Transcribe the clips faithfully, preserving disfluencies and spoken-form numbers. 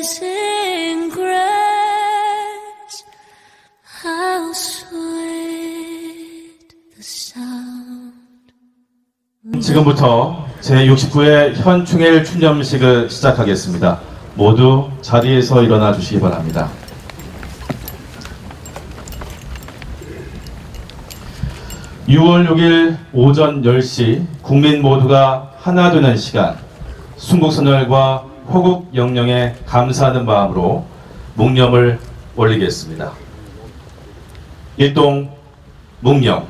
Amazing grace, how sweet the sound. 지금부터 제육십구 회 현충일 추념식을 시작하겠습니다. 모두 자리에서 일어나 주시기 바랍니다. 유월 육일 오전 열 시 국민 모두가 하나 되는 시간, 순국선열과 호국 영령에 감사하는 마음으로 묵념을 올리겠습니다. 일동 묵념.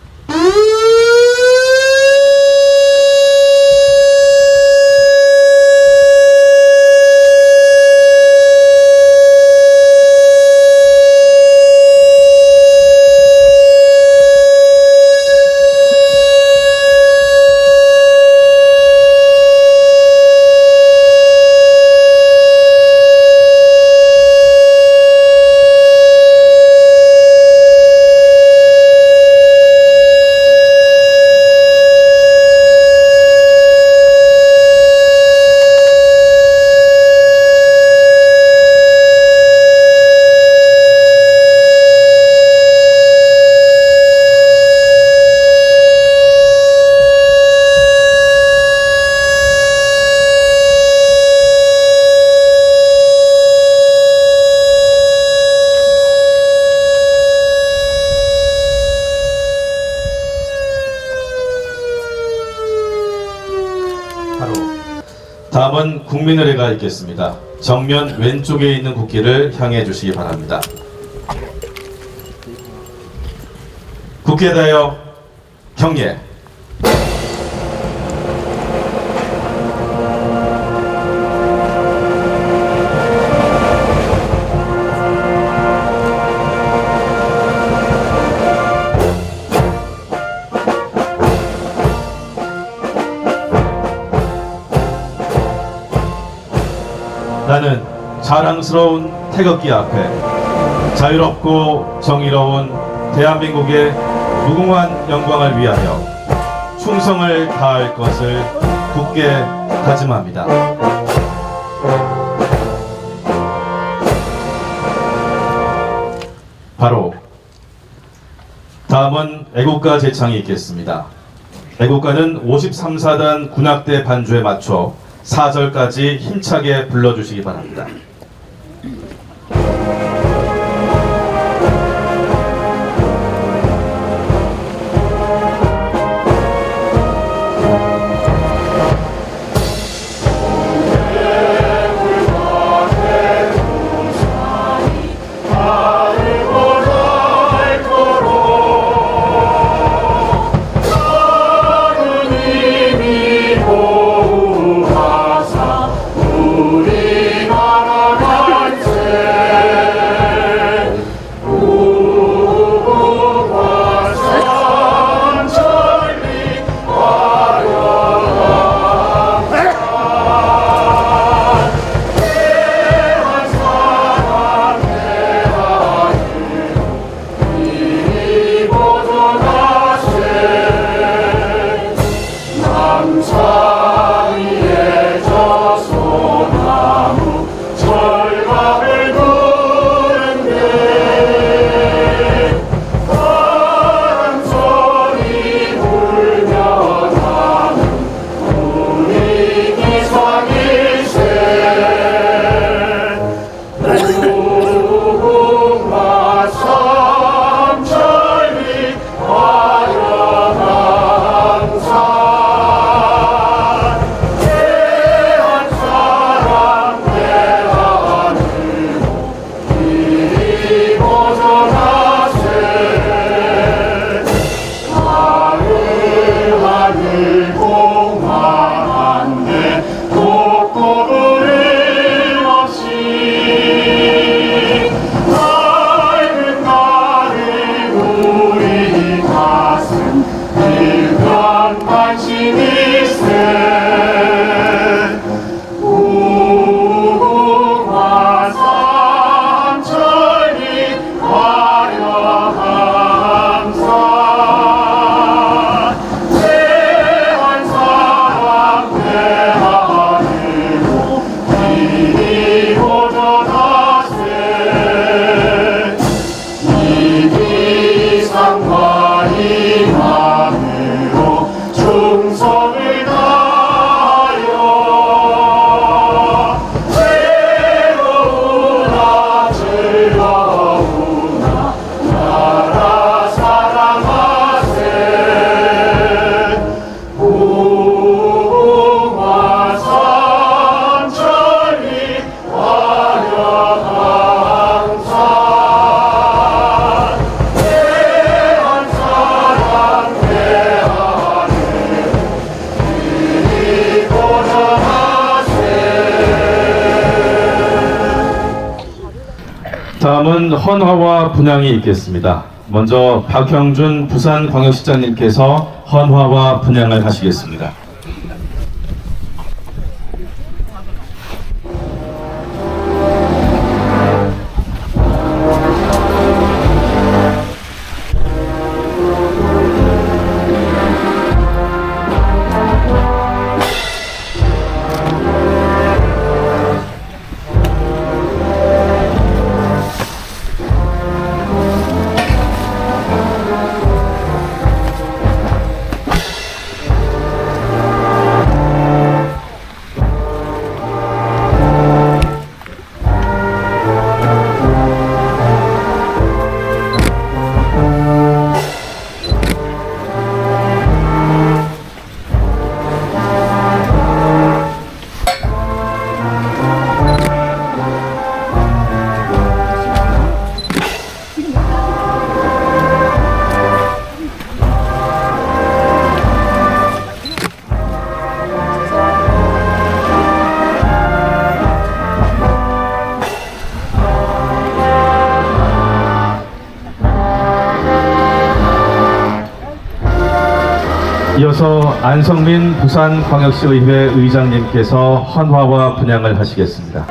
다음은 국민의례가 있겠습니다. 정면 왼쪽에 있는 국기를 향해 주시기 바랍니다. 국기에 대하여 경례. 나는 자랑스러운 태극기 앞에 자유롭고 정의로운 대한민국의 무궁한 영광을 위하여 충성을 다할 것을 굳게 다짐합니다. 바로 다음은 애국가 제창이 있겠습니다. 애국가는 오십삼 사단 군악대 반주에 맞춰 사 절까지 힘차게 불러주시기 바랍니다. 우리 나라가 다음은 헌화와 분향이 있겠습니다. 먼저 박형준 부산광역시장님께서 헌화와 분향을 하시겠습니다. 이어서 안성민 부산광역시의회 의장님께서 헌화와 분향을 하시겠습니다.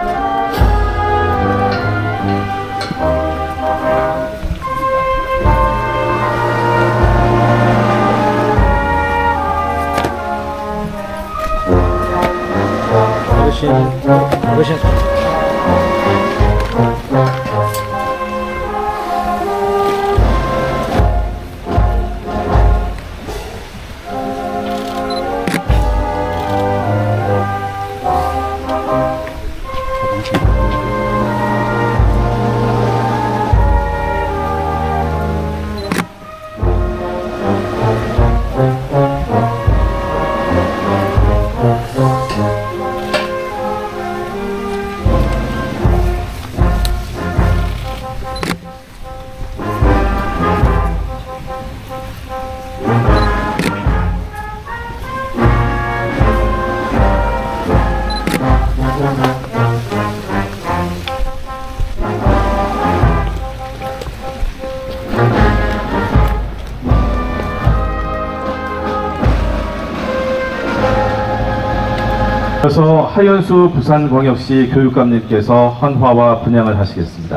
어르신, 어르신. 이어서 하연수 부산광역시 교육감님께서 헌화와 분향을 하시겠습니다.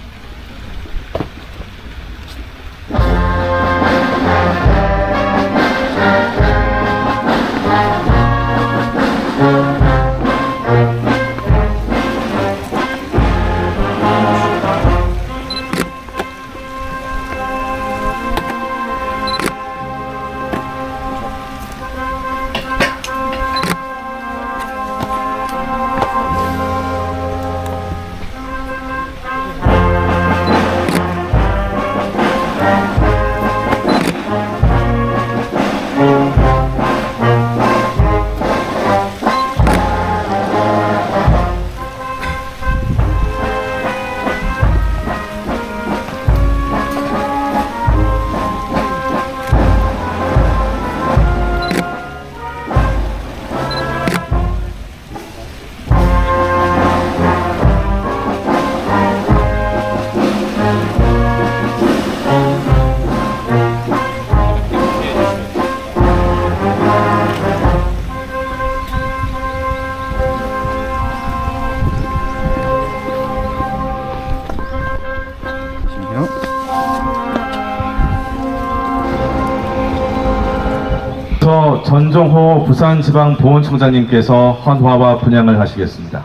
전종호 부산지방보훈청장님께서 헌화와 분향을 하시겠습니다.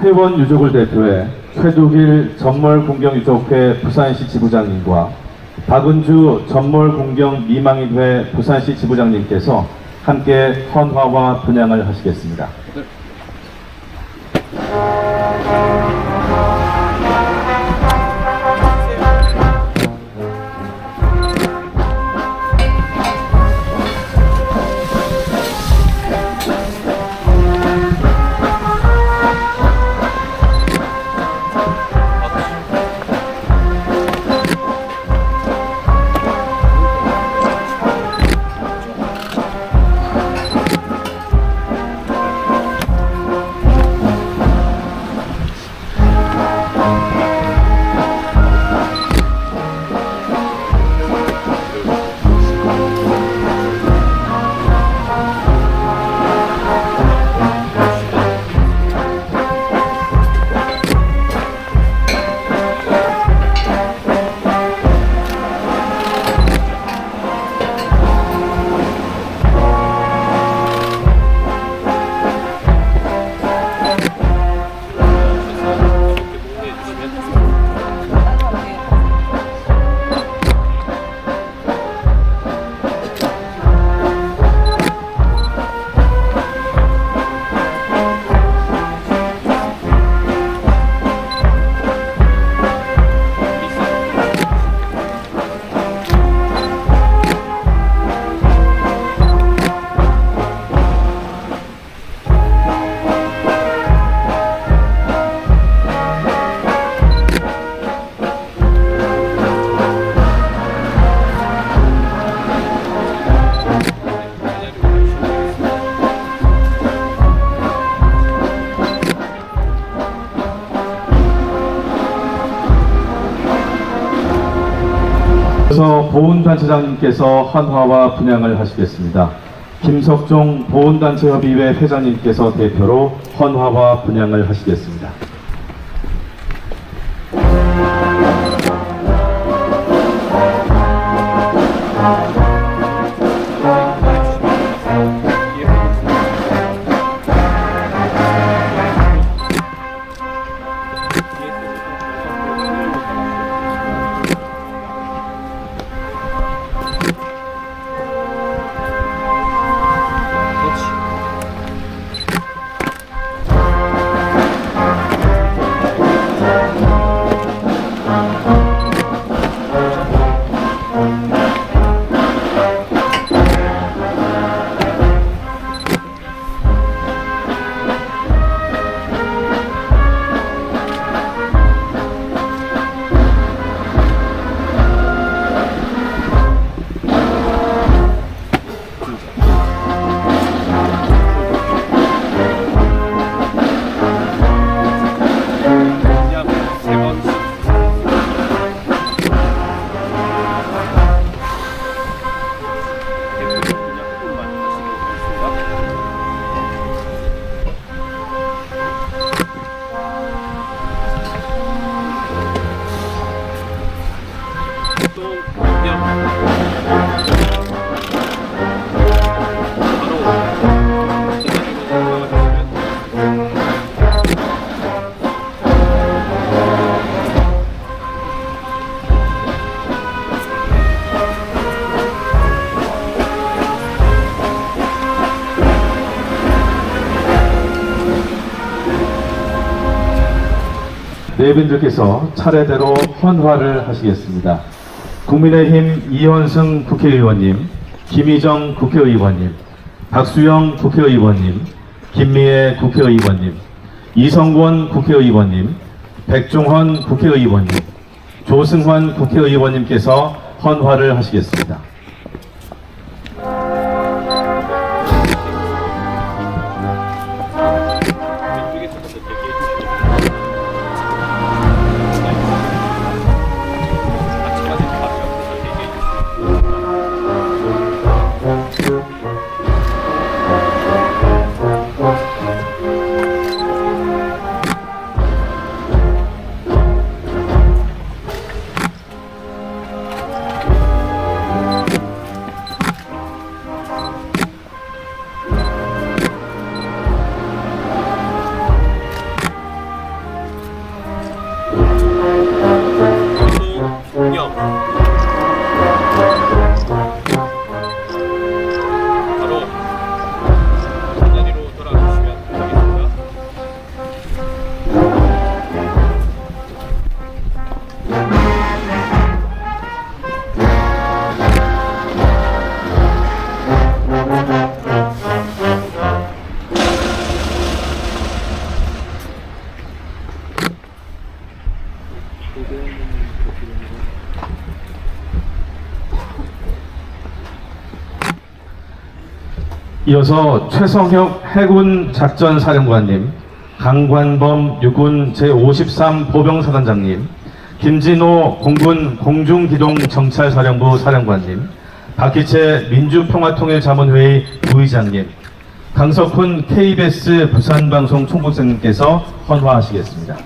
회원 유족을 대표해 최두길 전몰공경유족회 부산시 지부장님과 박은주 전몰공경미망인회 부산시 지부장님께서 함께 헌화와 분향을 하시겠습니다. 네. 이어서 보훈단체장님께서 헌화와 분향을 하시겠습니다. 김석종 보훈단체협의회 회장님께서 대표로 헌화와 분향을 하시겠습니다. 네 분들께서 차례대로 헌화를 하시겠습니다. 국민의힘 이현승 국회의원님, 김희정 국회의원님, 박수영 국회의원님, 김미애 국회의원님, 이성권 국회의원님, 백종헌 국회의원님, 조승환 국회의원님께서 헌화를 하시겠습니다. 이어서 최성혁 해군 작전사령관님, 강관범 육군 제오십삼 보병사단장님, 김진호 공군 공중기동정찰사령부 사령관님, 박희채 민주평화통일자문회의 부의장님, 강석훈 케이비에스 부산방송 총국장님께서 헌화하시겠습니다.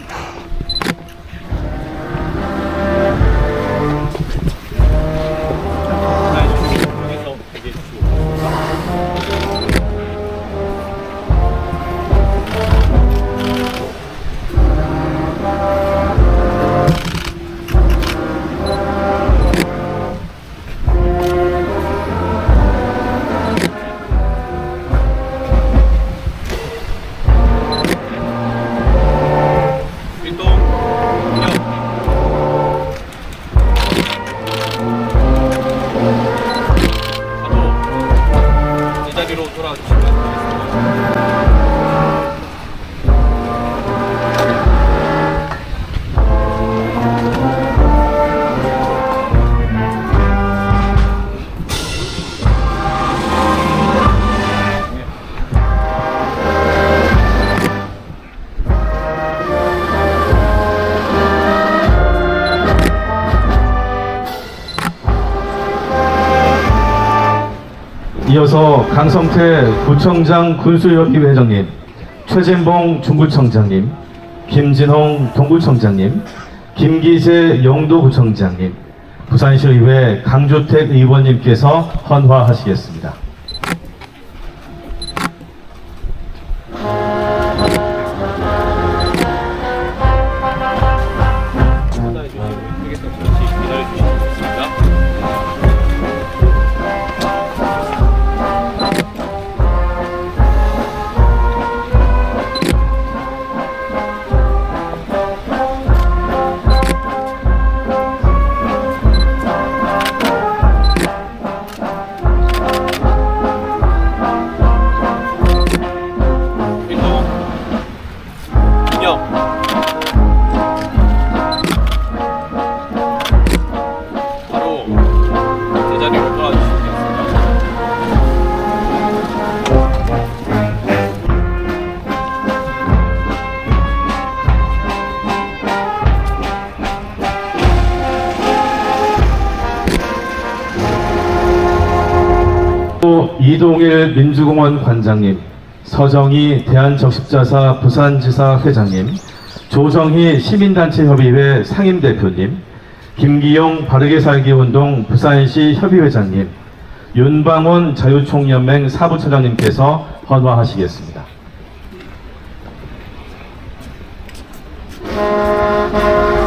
이어서 강성태 구청장 군수협의회 회장님, 최진봉 중구청장님, 김진홍 동구청장님, 김기재 영도구청장님, 부산시의회 강주택 의원님께서 헌화하시겠습니다. 이동일 민주공원 관장님, 서정희 대한적십자사 부산지사 회장님, 조정희 시민단체협의회 상임대표님, 김기용 바르게살기운동 부산시 협의회장님, 윤방원 자유총연맹 사부처장님께서 헌화하시겠습니다.